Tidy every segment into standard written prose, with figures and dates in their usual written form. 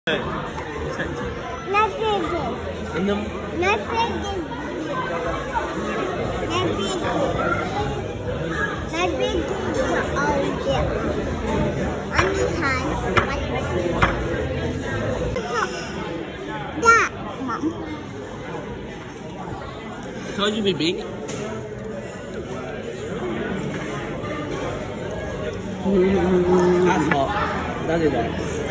Told you be big. That's hot. Don't do that.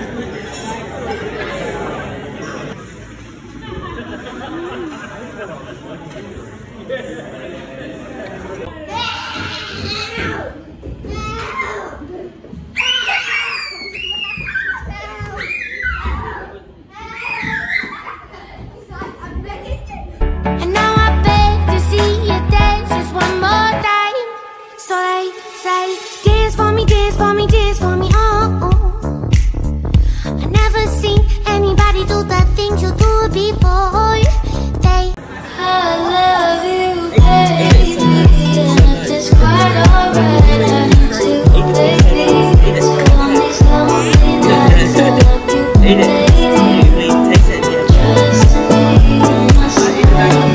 And now I beg to see you dance just one more time. So they say, dance for me, dance for me, dance for me, oh, oh. I never seen anybody do the things you do before. They, I love you, baby, and if it's quite alright, I need to, baby. So on these lonely nights, I love you, baby. Trust me, my sweet love.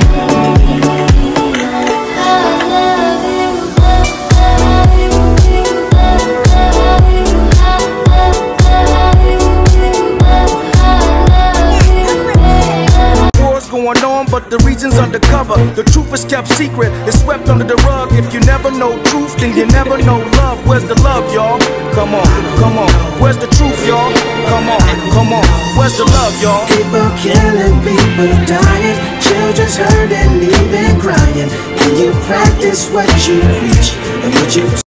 Going on, but the reason's undercover. The truth is kept secret, it's swept under the rug. If you never know truth, then you never know love. Where's the love, y'all? Come on, come on. Where's the truth, y'all? Come on, come on. Where's the love, y'all? People killing, people dying, children's hurting, even crying. Can you practice what you preach and what you